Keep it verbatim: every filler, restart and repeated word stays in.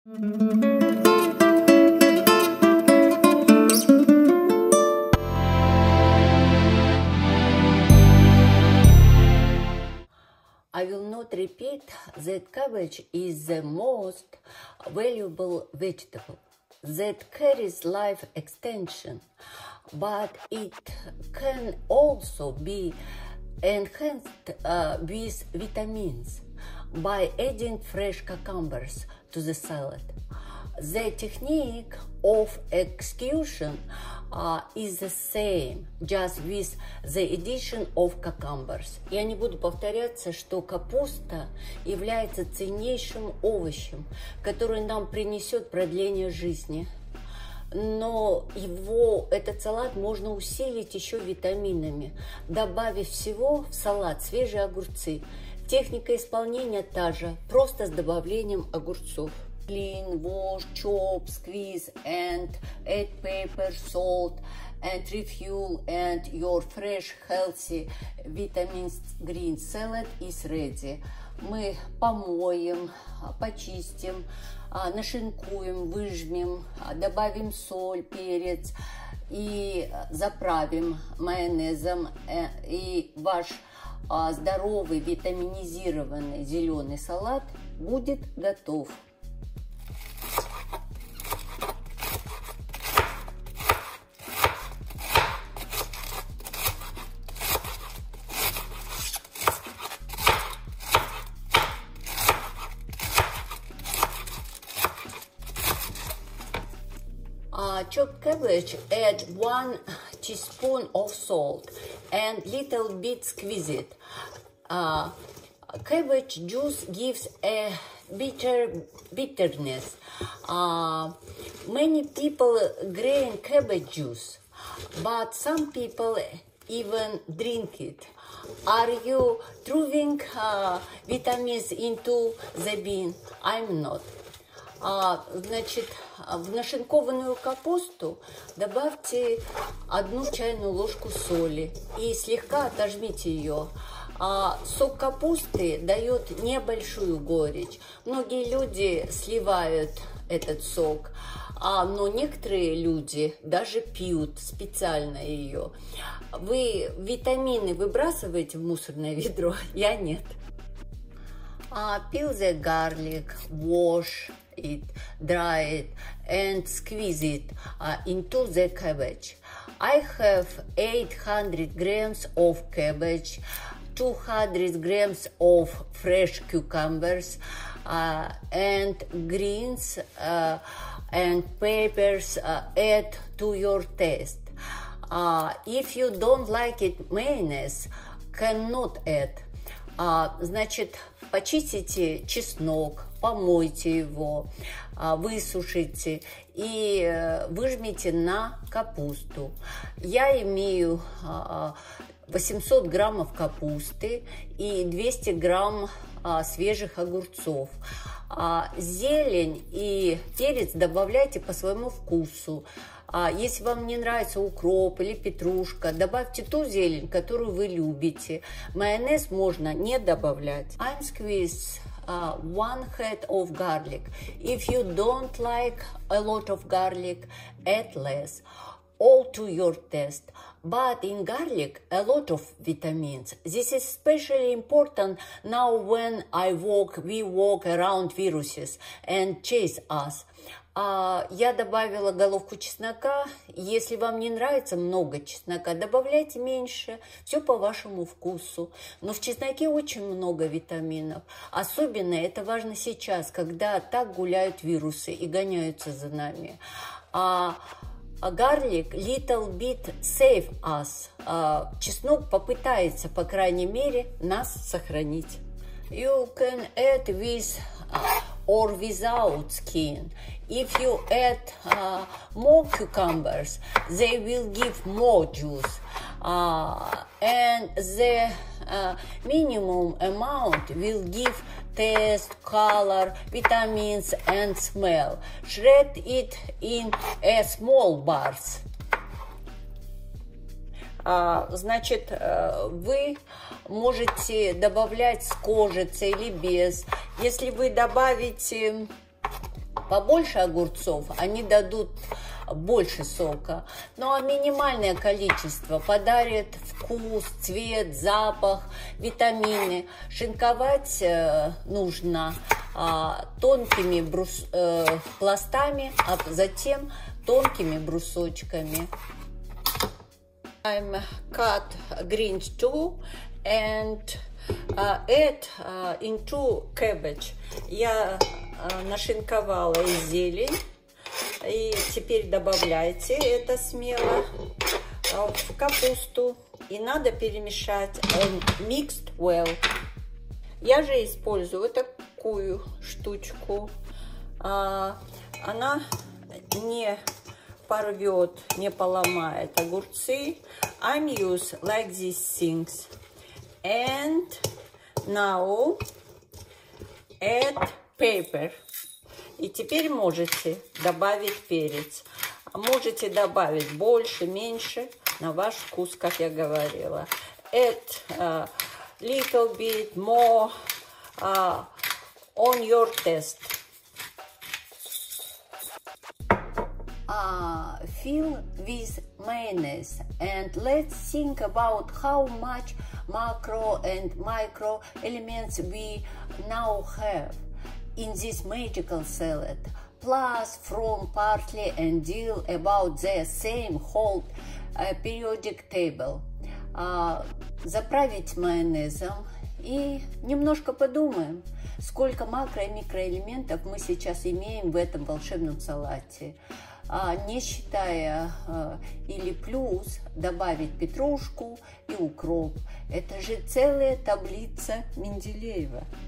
I will not repeat that cabbage is the most valuable vegetable that carries life extension, but it can also be enhanced uh, with vitamins by adding fresh cucumbers to the salad. The technique of execution uh, is the same, just with the addition of cucumbers. Я не буду повторяться, что капуста является ценнейшим овощем, который нам принесет продление жизни. Но его, этот салат можно усилить еще витаминами, добавив всего в салат свежие огурцы. Техника исполнения та же, просто с добавлением огурцов. Clean, wash, chop, squeeze and add pepper, salt and refuel, and your fresh healthy vitamins green salad is ready. Мы помоем, почистим, нашинкуем, выжмем, добавим соль, перец и заправим майонезом, и ваш здоровый витаминизированный зеленый салат будет готов. Uh, chopped cabbage, add one teaspoon of salt and little bit squeeze it. Uh, cabbage juice gives a bitter bitterness. Uh, many people drink cabbage juice, but some people even drink it. Are you throwing uh, vitamins into the bean? I'm not. А, значит, в нашинкованную капусту добавьте одну чайную ложку соли и слегка отожмите ее. А, сок капусты дает небольшую горечь. Многие люди сливают этот сок, а, но некоторые люди даже пьют специально ее. Вы витамины выбрасываете в мусорное ведро? Я нет. Uh, peel the garlic, wash it, dry it, and squeeze it uh, into the cabbage. I have eight hundred grams of cabbage, two hundred grams of fresh cucumbers, uh, and greens uh, and peppers uh, add to your taste. Uh, if you don't like it, mayonnaise cannot add. Uh, значит, почистите чеснок, помойте его, высушите и выжмите на капусту. Я имею восемьсот граммов капусты и двести грамм свежих огурцов. Зелень и перец добавляйте по своему вкусу. Если вам не нравится укроп или петрушка, добавьте ту зелень, которую вы любите. Майонез можно не добавлять. I'm squeeze uh, one head of garlic. If you don't like a lot of garlic, add less. All to your taste. But in garlic, a lot of vitamins. This is especially important now when I walk, we walk around viruses and chase us. Я добавила головку чеснока. Если вам не нравится много чеснока, добавляйте меньше. Все по вашему вкусу. Но в чесноке очень много витаминов. Особенно это важно сейчас, когда так гуляют вирусы и гоняются за нами. А garlic little bit save us. Чеснок попытается, по крайней мере, нас сохранить. You can add with or without skin. If you add uh, more cucumbers, they will give more juice. Uh, and the uh, minimum amount will give taste, color, vitamins and smell. Shred it in a small bars. Uh, значит, uh, вы можете добавлять с кожицей или без. Если вы добавите побольше огурцов, они дадут больше сока. Ну а минимальное количество подарит вкус, цвет, запах, витамины. Шинковать э, нужно э, тонкими брус, э, пластами, а затем тонкими брусочками. I'm cut greens too and uh, add uh, into cabbage. Я uh, нашинковала и зелень. И теперь добавляйте это смело в капусту. И надо перемешать. And mixed well. Я же использую вот такую штучку. Она не порвет, не поломает огурцы. I'm use like these things. And now add pepper. И теперь можете добавить перец. Можете добавить больше, меньше, на ваш вкус, как я говорила. Add uh, little bit more uh, on your taste. Uh, fill with mayonnaise and let's think about how much macro and micro elements we now have in this magical salad, plus from parsley and dill about the same whole uh, periodic table. Uh, заправить майонезом и немножко подумаем, сколько макро- и микроэлементов мы сейчас имеем в этом волшебном салате. А, не считая а, или плюс добавить петрушку и укроп. Это же целая таблица Менделеева.